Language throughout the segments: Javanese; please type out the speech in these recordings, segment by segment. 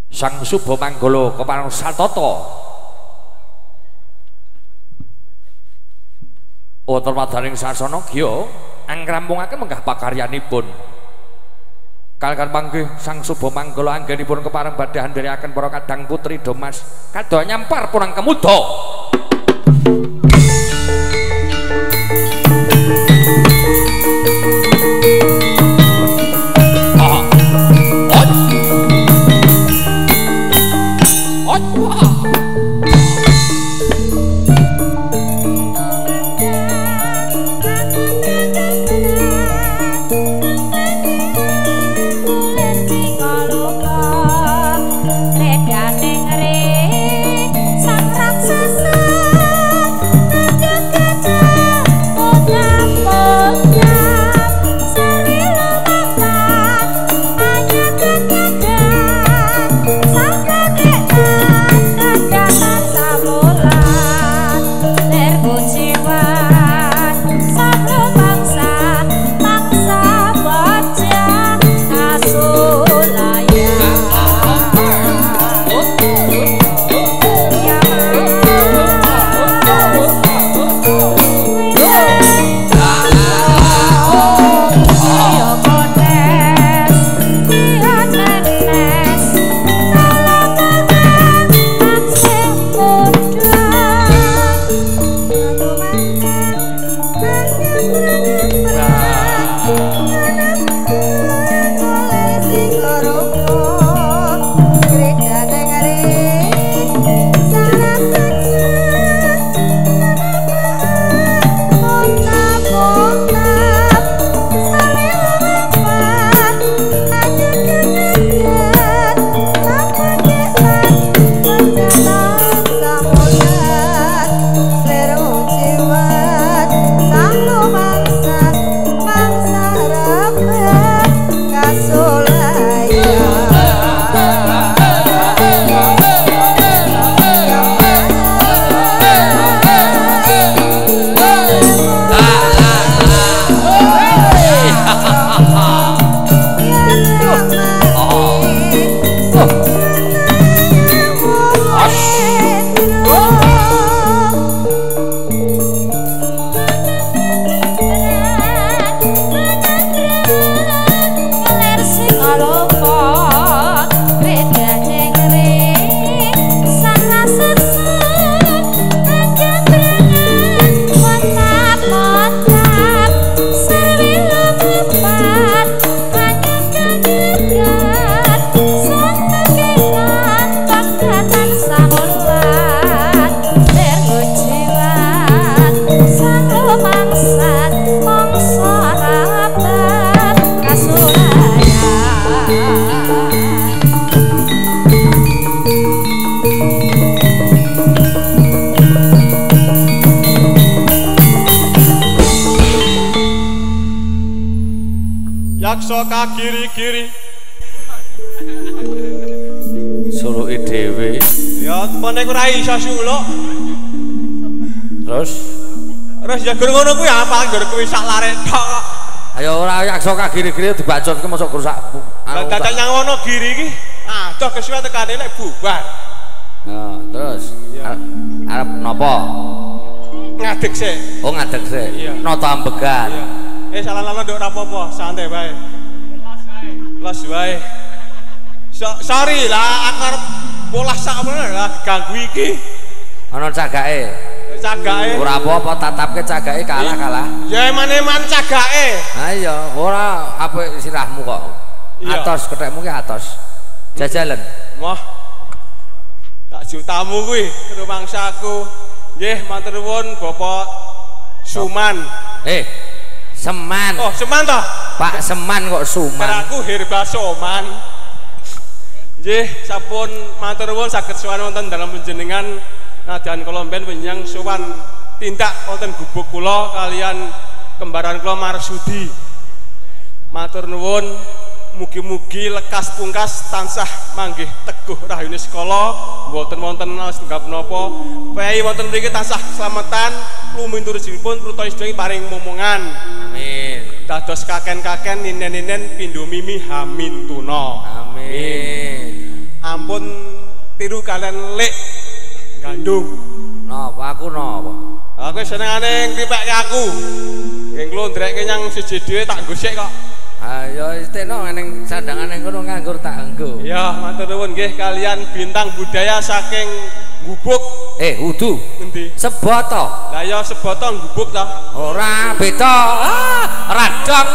Sang Suba Manggala kepareng Satata Utarmadaning sasana Gya angrampungaken menggah pakaryanipun. Kaliyan panggih Sang Suba Manggala anggenipun kepareng badhe andherekaken para kadang putri Domas kadha nyampar purang kemuda. Yaksa kiri-kiri Suluke dhewe. ya temene ku ra iso suluk. Terus Ya gur ngono kuwi apa gur kuwi sak lare tok. ayo ora yaksa kagiri-giri dibacotke mosok gur sak. Lah dadak nyang ngono giri iki adoh kesuwen tekane nek bubar. Nah, terus arep napa? Ngadeg sik. Oh ngadeg sik. Nata ambegan. Iya. Salah-salah nduk ora apa-apa, santai bae. Los wae. Sorry lah, aku arep polah sak meneh lah ganggu iki. Ana cagake. Cagake. Ora apa-apa tatapke cagake kalah. Ya eman-eman cagake. Ha iya, ora apik sirahmu kok. Atos kethekmu ki atos. Jajalan. Wah. Tak jutamu kuwi rumangsaku. Nggih, matur nuwun Bapak Suman. Seman. Oh, Seman toh? Pak Seman kok Suman. Aku Herba Soman. Nggih, sampun matur nuwun saged sowan wonten dalam panjenengan nadyan kula mben panjenengan sowan tindak wonten gubuk kula kalian kembaran kula Marsudi. Matur nuwun mugi-mugi lekas pungkas tansah manggih teguh rahayune sekala mboten wonten setunggal menapa pei wonten mriki tansah slametan luminturipun pruta sedaya paring momongan amin dados kaken-kaken ninen-ninen pindho mimi hamin tuna amin ampun tiru kalian lek gandum. Napa aku napa? Aku senengane ngripekke aku. Nggih nglondrekke nyang siji dhewe tak gosek kok. Ayo isteno ning sandangane ngono nganggur tak enggo. Ya, matur nuwun nggih kalian bintang budaya saking Gubuk. Udu. Endi? Seboto. Lah ya seboto gubuk ta. Ora beda. Radang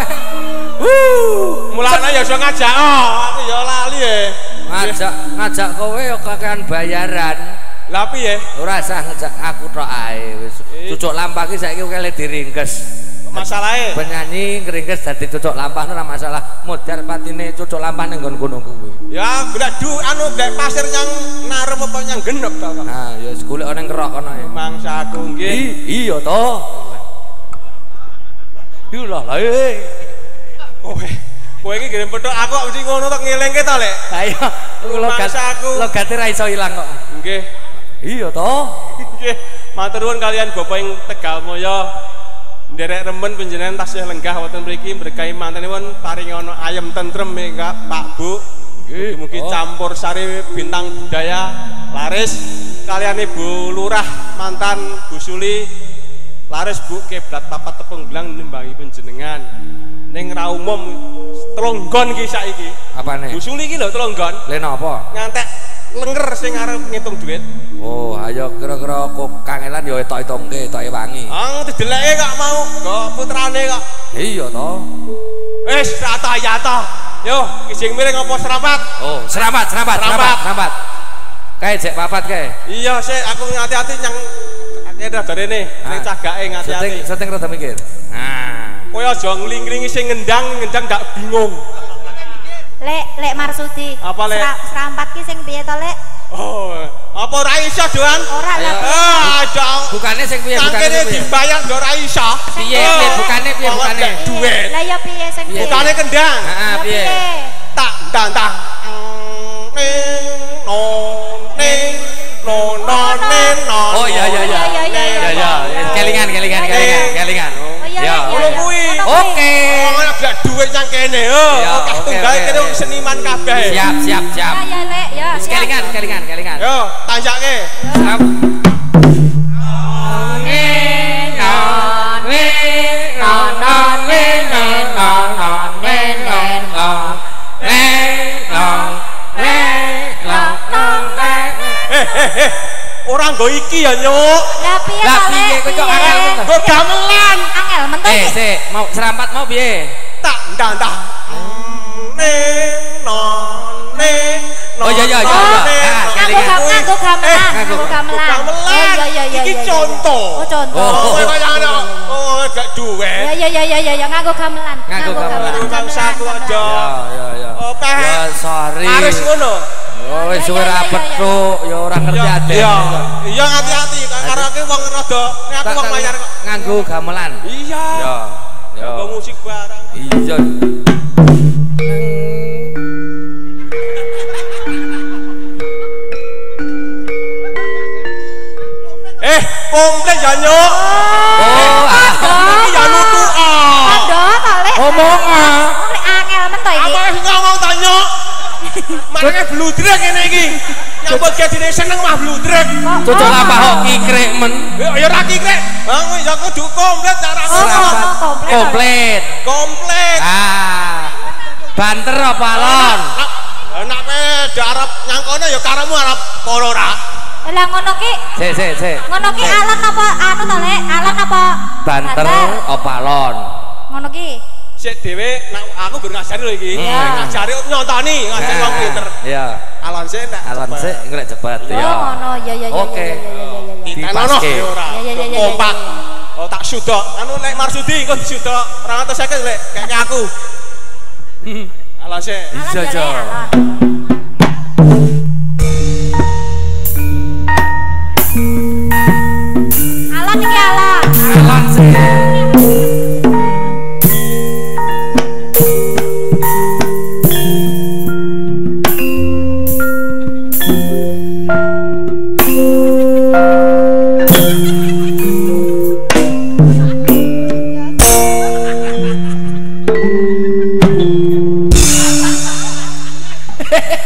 Mulane ya iso ngajak aku ya lali ngajak kowe ya kakean bayaran. Lah piye? Ora usah ngajak aku tok ae wis. Cucuk lampah ki saiki kele diringkes. Masalahe penyanyi ngringkes dadi cucuk lampah ora masalah. Modar patine cucuk lampah ning nggon kuwi. Ya golek golek pasir nyang narem apa nyang genep ta. Ah ya wis golek ning kerok kono ya. Mangsaku nggih. Iya to. Yo lah kowe iki ngirim petuk aku mesti ngono tok ngelingke ta lek. Ha iya logate ra iso ilang kok. Nggih. Iya to. Nggih. Matur nuwun kalian Bapak ing Tegalmoyo. Nderek remen panjenengan tasih lenggah wonten mriki berkahi mantenipun paring ana ayem tentrem enggak Pak Bu. Mugi-mugi campur sari bintang budaya laris kalian Ibu Lurah mantan Bu Suli laris Bu keblat papat tepung gelang nimbangi panjenengan. Ning ra umum telonggon iki saiki. Apane? Bu Suli iki lho telonggon. Lha napa? Ngantek lenger sing arep ngitung duit. Oh, ayo kira-kira kok kangelan ya etok-etongke, etoke wangi. Dideleke kok mau, kok putrane kok. Iya to. Wis rata ya to. Yo, kijing miring apa serapat? Oh, serapat. Kae jek papat kae. Iya, sik aku ngati-ati nyang kene darene, ning cagake ngati-ati. Setting rada mikir. Kowe aja ngling-nglingi sing ngendang ndak bingung. Lek Marsudi. Apa lek? Serampat ki sing piye to, Lek? Oh, apa ora iso, Doan? Ora lah. Dong. Bukane sing piye bukane dibayar yo ora iso. Piye bukane? Duit. Lah ya piye sing piye? Bukane kendang. Heeh, piye? Tak ndang. Oh iya. Kelingan. Ya. Ngono kuwi. Oke. Ora gak duit nang kene. Tak tunggae kene seniman kabeh. Siap. Ya, Lek, ya. Kelingan. Yo, tanjake. Orang nggo iki ya, Nyuk. Lah piye kok angel men? Nggo gamelan. Angel men to iki. Sik, mau serampat mau piye? Tak ndang. Oh iya. Nganggo gamelan. Iya. Iki contoh. Oh, contoh. Kowe kaya ana gak duwe. Ya nganggo gamelan. Bangsaku aja. Ya. Ya sorry. Harus ngono. Oh wis ora petuk, ya ora ngerti aden. Iya hati-hati karo aku wong rada nek aku wong mayar kok. Nganggo gamelan. Iya. Ya. Nggo musik barang. Iya. Komplek ya, Nyuk. Iki ya nutu. Kandha to, Lek. Ngomong Lek angel men to iki. Apa ngomong to, Nyuk? Marane bludrek ngene iki. Nyambut gedine seneng mah bludrek. Cocok lampah kok kikrek men. Ya ora kikrek. Ya kudu komplit cara Komplit. Banter apa alon? Nek kowe arep nyangkone ya karemu arep kono ra. Lah ngono ki. Sik. Ngono ki alon apa anu to, Lek? Alon apa? Banter apa alon? Ngono ki. Sik dhewe aku gur ngajari lho iki. Ngajari nyontoni, ngajari wong pinter. Iya. Alon sik nek. Alon sik ngrek cepet ya. Oh, ngono. Ya. Oke. Dipaske ora. Kompak. Oh tak sudok. Anu lek Marsudi engko disudok 250 lek kayaknya aku. Alon sik. Bisa aja. Alon iki alon. Alon sik.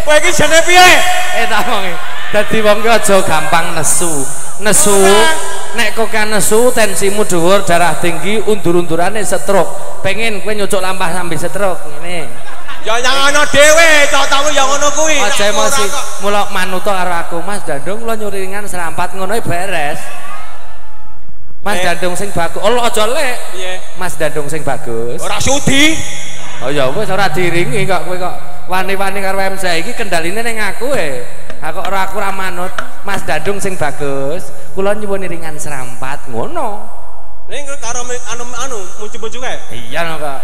Kowe iki jane piye? Tak wong. Dadi wong ki aja gampang nesu. Nesu nek kok kan nesu tensimu dhuwur, darah tinggi, undur-undurane stroke. Pengen kowe nyucuk lampah sambil stroke ngene. Ya yang ana dhewe, cocokmu ya ngono kuwi. Aja emosi. Mula manut karo aku, Mas Dandung kula nyuringan serampat ngono beres. Mas Dandung sing bagus. Oh, aja lek. Piye? Mas Dandung sing bagus. Ora sudi. Oh ya wis ora diringi kok kowe kok wani-wani karo MC iki kendaline ning aku Aku ora manut. Mas Dandung sing bagus. Kula nyuwun iringan serampat ngono. Ning karo anu muncul-muncul kae. Iya kok.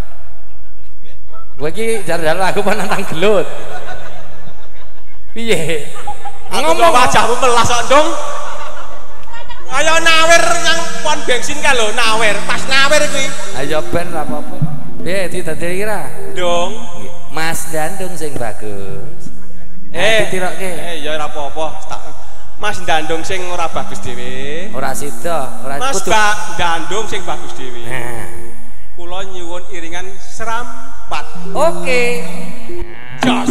Kowe iki jar-jar aku penantang gelut. Piye? Ngomong wajahmu melas kok, Ndung. Kaya nawer yang pon bensin ka lho, nawer. Pas nawer kuwi. Ayo ben ra apa-apa. Piye ditandiri kira? Ndung. Mas Dandung sing bagus. Ditirokke. Ya ora apa-apa. Mas Dandung sing ora bagus dhewe. Ora sida, ora Mas Dandung sing bagus dhewe. Nah. Kula nyuwun iringan serampat. Oke. Jos.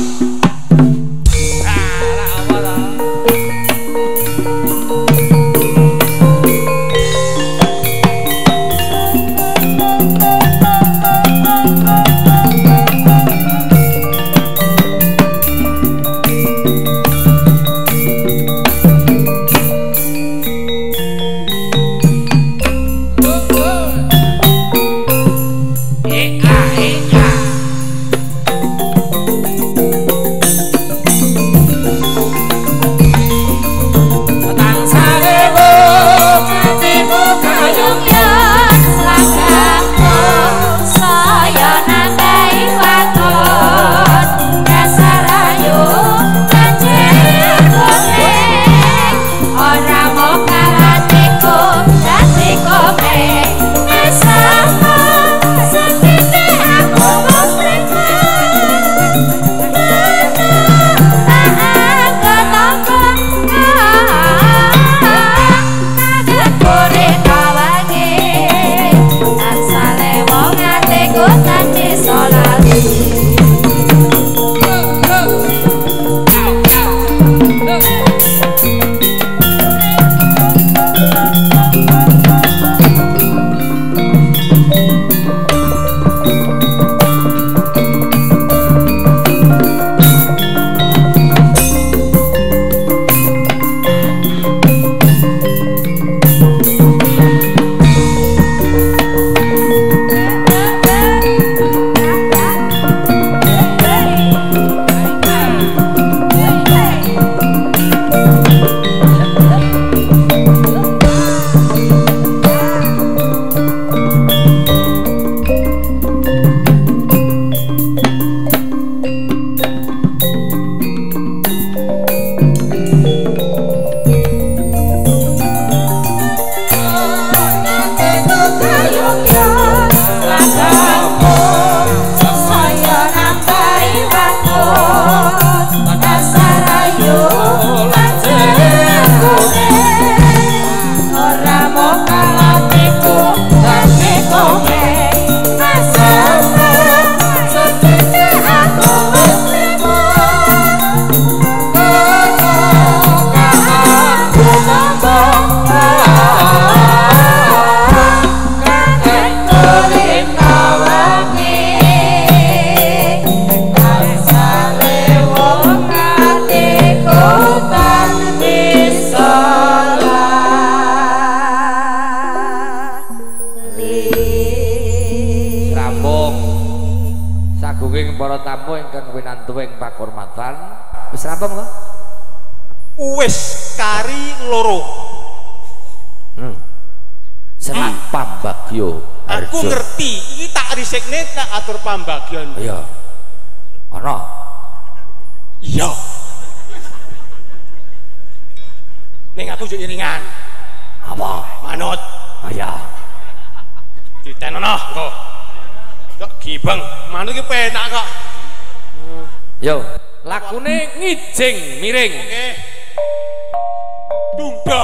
Wis rampung to? Wis kari loro. Serat Pambagyo. Aku ngerti, iki tak risikne tak atur pambagyan. Iya. Ana. Iya. Ning aku yo iringan. Apa? Manut. Iya. Ditenono, engko. Kok gibeng, manut iki penak kok. Yo, lakune ngijing miring. Oke. Dungda.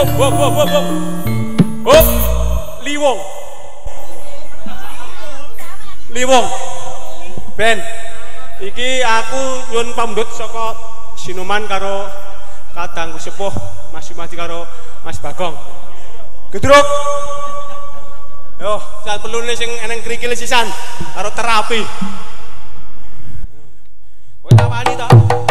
Hop. Liwong. Ben. Iki aku nyuwun pamundhut saka Sinuman karo kadangku sepuh Mas Sumadi karo Mas Bagong. Gedruk. Yo, sak pelune sing eneng krikil sisan karo terapi. Kowe tak wani to?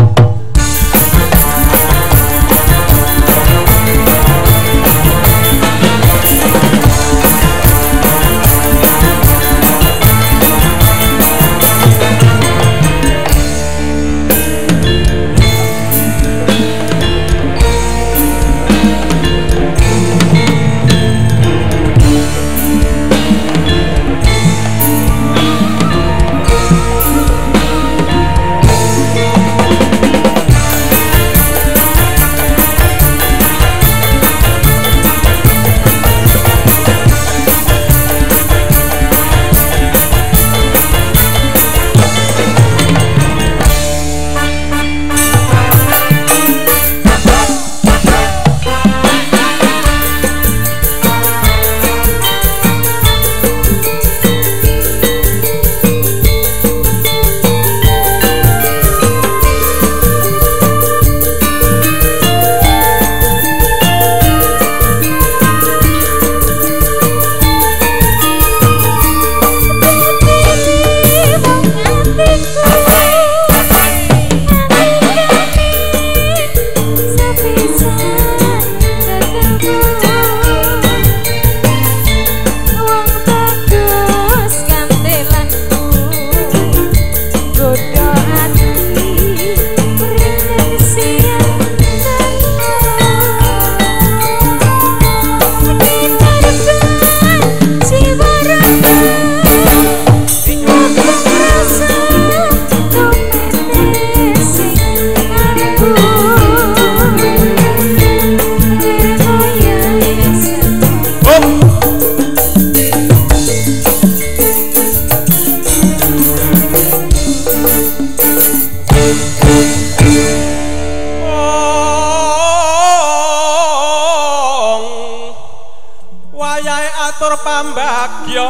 Atur pambagya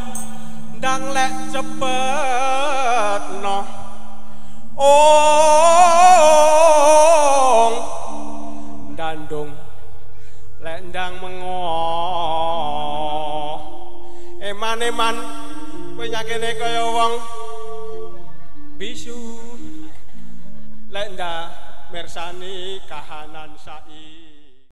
ndang lek cepetno dandung lek ndang mengo eman-eman kowe nyakene kaya wong bisu lek ndak mirsani kahanan saiki.